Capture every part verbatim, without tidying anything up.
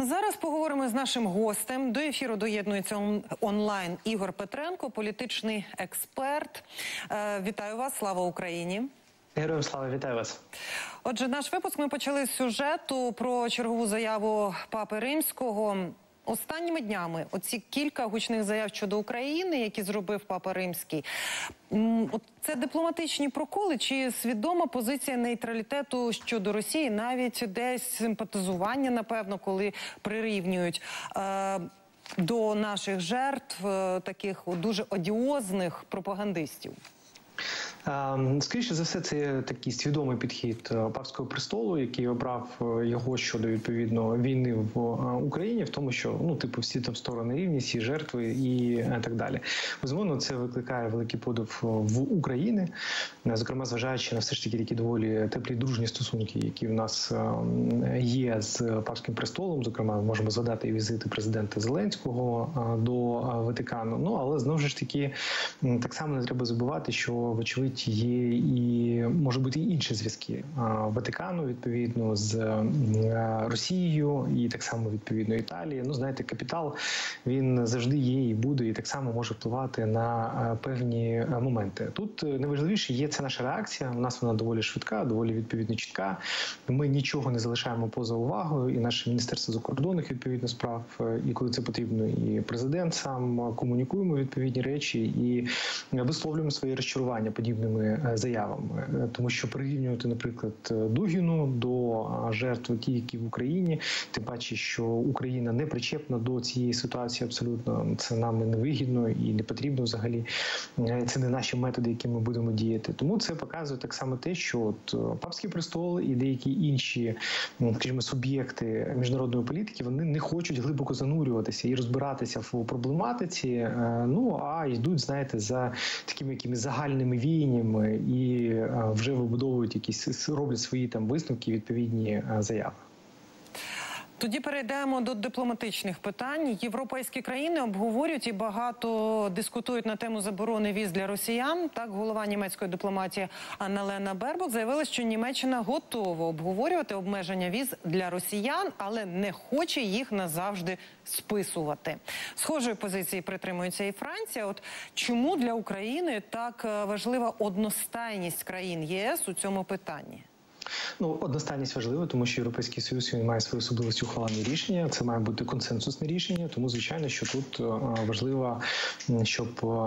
Зараз поговоримо з нашим гостем. До ефіру доєднується он онлайн Ігор Петренко, політичний експерт. Е, вітаю вас, слава Україні! Героям слава, вітаю вас. Отже, наш випуск ми почали з сюжету про чергову заяву Папи Римського. Останніми днями оці кілька гучних заяв щодо України, які зробив Папа Римський, це дипломатичні проколи чи свідома позиція нейтралітету щодо Росії, навіть десь симпатизування, напевно, коли прирівнюють е, до наших жертв е, таких дуже одіозних пропагандистів? Скоріше за все, це такий свідомий підхід папського престолу, який обрав його щодо, відповідно, війни в Україні, в тому, що, ну, типу, всі там сторони рівні, всі жертви і так далі. Безумовно, це викликає великий подив в Україні, зокрема, зважаючи на все ж таки такі доволі теплі дружні стосунки, які в нас є з папським престолом. Зокрема, можемо згадати і візити президента Зеленського до Ватикану. Ну, але, знову ж таки, так само не треба забувати, що, вочевидь, є і, може бути, і інші зв'язки Ватикану, відповідно, з Росією і так само, відповідно, Італії. Ну, знаєте, капітал, він завжди є і буде, і так само може впливати на певні моменти. Тут найважливіше є це наша реакція. У нас вона доволі швидка, доволі, відповідно, чітка. Ми нічого не залишаємо поза увагою, і наше Міністерство закордонних, відповідно, справ, і коли це потрібно, і президент сам, комунікуємо відповідні речі і висловлюємо своє розчарування подібними заявами. Тому що прирівнювати, наприклад, Дугіну до жертв ті, які в Україні, тим паче, що Україна не причепна до цієї ситуації абсолютно, це нам не вигідно і не потрібно взагалі. Це не наші методи, які ми будемо діяти. Тому це показує так само те, що от папський престол і деякі інші, скажімо, суб'єкти міжнародної політики, вони не хочуть глибоко занурюватися і розбиратися в проблематиці, ну, а йдуть, знаєте, за такими якимись загальними віяннями і вже вибудовують якісь, роблять свої там висновки, відповідні заяви. Тоді перейдемо до дипломатичних питань. Європейські країни обговорюють і багато дискутують на тему заборони віз для росіян. Так, голова німецької дипломатії Анна-Лена Бербок заявила, що Німеччина готова обговорювати обмеження віз для росіян, але не хоче їх назавжди списувати. Схожої позиції притримується і Франція. От чому для України так важлива одностайність країн ЄС у цьому питанні? Ну, одностайність важлива, тому що Європейський Союз, він має свої особливості ухвалення рішення. Це має бути консенсусне рішення, тому, звичайно, що тут важливо, щоб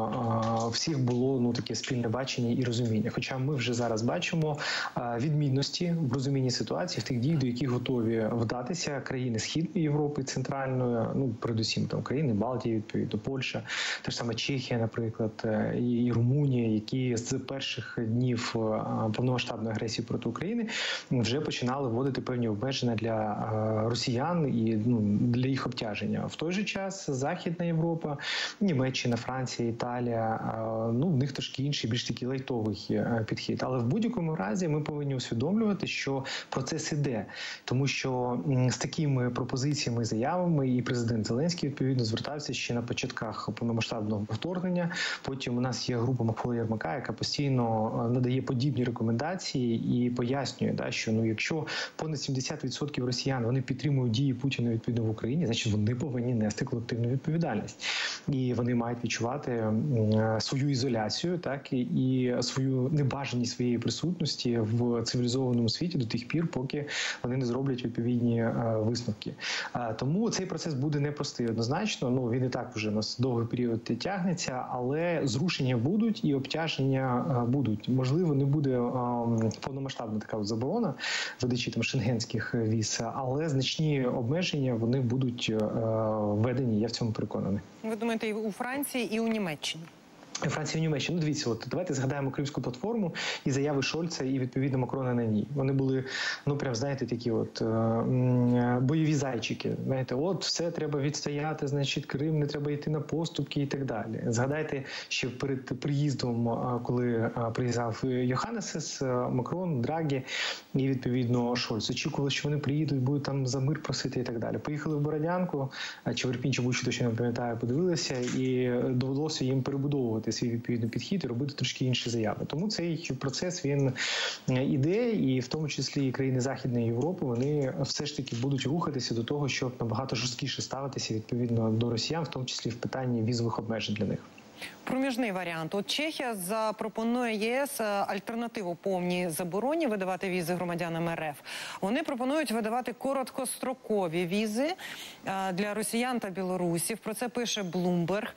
у всіх було, ну, таке спільне бачення і розуміння. Хоча ми вже зараз бачимо відмінності в розумінні ситуації, в тих дій, до яких готові вдатися країни Східної Європи, Центральної, ну, передусім там країни Балтії, відповідно, Польща, та ж саме Чехія, наприклад, і Румунія, які з перших днів повномасштабної агресії проти України вже починали вводити певні обмеження для росіян і, ну, для їх обтяження. В той же час Західна Європа, Німеччина, Франція, Італія, ну, в них трошки інший, більш такий лайтовий підхід. Але в будь-якому разі ми повинні усвідомлювати, що процес іде. Тому що з такими пропозиціями, заявами і президент Зеленський, відповідно, звертався ще на початках повномасштабного вторгнення. Потім у нас є група Миколи Єрмака, яка постійно надає подібні рекомендації і пояснює, да, що, ну, якщо понад сімдесят відсотків росіян, вони підтримують дії Путіна, відповідно, в Україні, значить вони повинні нести колективну відповідальність. І вони мають відчувати свою ізоляцію, так, і свою небажаність своєї присутності в цивілізованому світі до тих пір, поки вони не зроблять відповідні висновки. Тому цей процес буде непростий однозначно, ну, він і так вже у нас довгий період тягнеться, але зрушення будуть і обтяження будуть. Можливо, не буде повномасштабна така заборона видачі там шенгенських віз, але значні обмеження, вони будуть е, введені, я в цьому переконаний. Ви думаєте, і у Франції, і у Німеччині? Франція і Німеччина. Ну, дивіться, от давайте згадаємо Кримську платформу і заяви Шольца і, відповідно, Макрона на ній. Вони були, ну, прям, знаєте, такі от е бойові зайчики. Знаєте, от все треба відстояти, значить, Крим, не треба йти на поступки і так далі. Згадайте, що перед приїздом, коли приїжджав Йоханнесес, Макрон, Драгі і, відповідно, Шольц, очікували, що вони приїдуть, будуть там за мир просити і так далі. Поїхали в Бородянку, чи в Ірпінь, чи будь-що, точно не пам'ятаю, подивилися, і довелося їм перебудовувати висловлювати свій відповідний підхід і робити трошки інші заяви. Тому цей процес він іде, і в тому числі і країни Західної Європи вони все ж таки будуть рухатися до того, щоб набагато жорсткіше ставитися відповідно до росіян, в тому числі в питанні візових обмежень для них. Проміжний варіант. От Чехія запропонує ЄС альтернативу повній забороні видавати візи громадянам РФ. Вони пропонують видавати короткострокові візи для росіян та білорусів. Про це пише Bloomberg.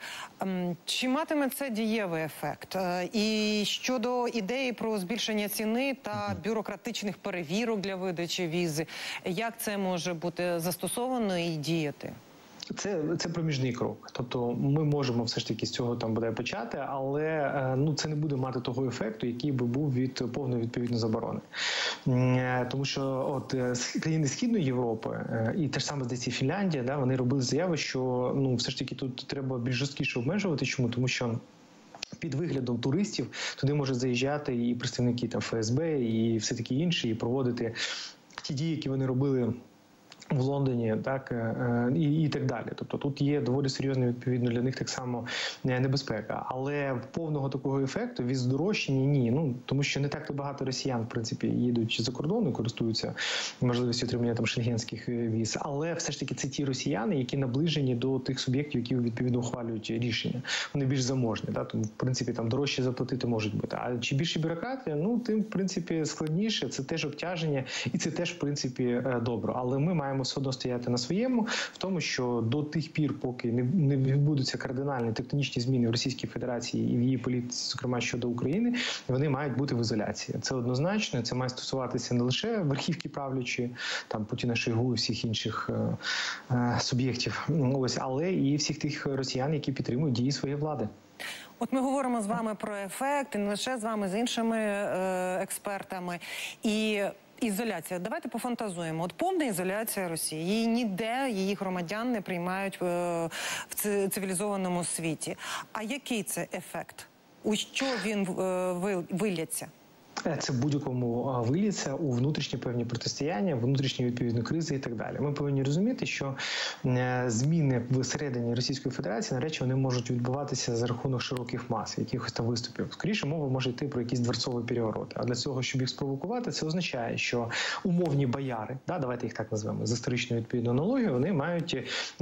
Чи матиме це дієвий ефект? І щодо ідеї про збільшення ціни та бюрократичних перевірок для видачі візи, як це може бути застосовано і діяти? Це, це проміжний крок. Тобто ми можемо все ж таки з цього там буде почати, але ну, це не буде мати того ефекту, який би був від повної відповідної заборони. Тому що от країни Східної Європи, і те ж саме, здається, Фінляндія, да, вони робили заяви, що ну, все ж таки тут треба більш жорсткіше обмежувати. Чому? Тому що під виглядом туристів туди можуть заїжджати і представники там Ф С Б, і все таке інше, і проводити ті дії, які вони робили в Лондоні, так, і, і так далі. Тобто тут є доволі серйозна, відповідно, для них так само небезпека. Але повного такого ефекту від здорожчання – ні. Ну, тому що не так-то багато росіян, в принципі, їдуть за кордон і користуються можливістю отримання там шенгенських віз. Але все ж таки це ті росіяни, які наближені до тих суб'єктів, які, відповідно, ухвалюють рішення. Вони більш заможні, так? Тому, в принципі, там дорожче заплатити можуть бути. А чи більше бюрократія? Ну, тим, в принципі, складніше. Це теж обтяження і це теж, в принципі, добре. Але ми маємо все одно стояти на своєму, в тому, що до тих пір, поки не, не відбудуться кардинальні тектонічні зміни в Російській Федерації і в її політиці, зокрема щодо України, вони мають бути в ізоляції. Це однозначно, це має стосуватися не лише верхівки правлячі, там Путіна, Шойгу і всіх інших е, е, суб'єктів, ось, але і всіх тих росіян, які підтримують дії своєї влади. От ми говоримо з вами про ефект, і не лише з вами, з іншими е, експертами. І ізоляція. Давайте пофантазуємо. От повна ізоляція Росії. Її ніде, її громадян не приймають е, в цивілізованому світі. А який це ефект? У що він е, вилється? Це в будь-якому виліться у внутрішні певні протистояння, внутрішні відповідні кризи і так далі. Ми повинні розуміти, що зміни всередині Російської Федерації, на речі, вони можуть відбуватися за рахунок широких мас, якихось там виступів. Скоріше, мова може йти про якісь дворцові перевороти. А для цього, щоб їх спровокувати, це означає, що умовні бояри, да, давайте їх так назвемо, з історичною відповідною аналогією, вони мають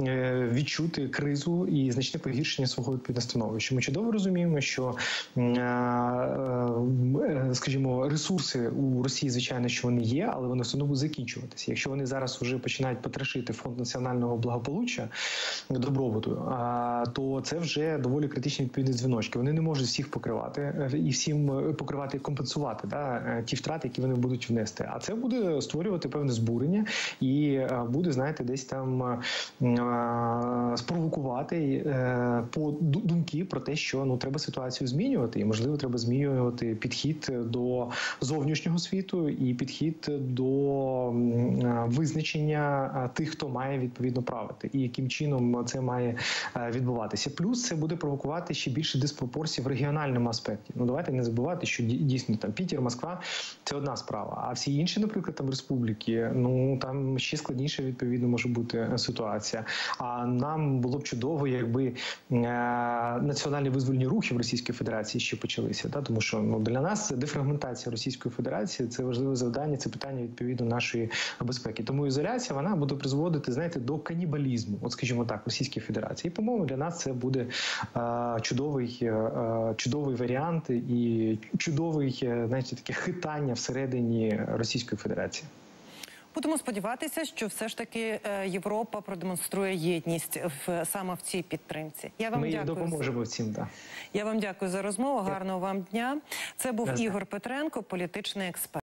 відчути кризу і значне погіршення свого відповідного становища. Ми чудово розуміємо, що, скажімо, ресурси у Росії, звичайно, що вони є, але вони все одно будуть закінчуватися. Якщо вони зараз вже починають потрошити фонд національного благополуччя, добробуту, то це вже доволі критичні відповідні дзвіночки. Вони не можуть всіх покривати і всім покривати і компенсувати, да, ті втрати, які вони будуть внести. А це буде створювати певне збурення і буде, знаєте, десь там спровокувати по думки про те, що ну треба ситуацію змінювати, і можливо треба змінювати підхід до зовнішнього світу і підхід до визначення тих, хто має відповідно правити, і яким чином це має відбуватися. Плюс це буде провокувати ще більше диспропорцій в регіональному аспекті. Ну давайте не забувати, що дійсно там Пітер, Москва – це одна справа, а всі інші, наприклад, там республіки, ну там ще складніше відповідно може бути ситуація. А нам було б чудово, якби національні визвольні рухи в Російській Федерації ще почалися, да? Тому що ну для нас дефрагментація Російської Федерації – це важливе завдання, це питання відповідно нашої безпеки. Тому ізоляція, вона буде призводити, знаєте, до канібалізму, от скажімо так, Російської Федерації. І, по-моєму, для нас це буде е, чудовий, е, чудовий варіант і чудовий, знаєте, таке хитання всередині Російської Федерації. Будемо сподіватися, що все ж таки Європа продемонструє єдність в, саме в цій підтримці. Я вам Ми дякую. Ми допоможемо в цім, так. Я вам дякую за розмову. Гарного вам дня. Це був Ясно. Ігор Петренко, політичний експерт.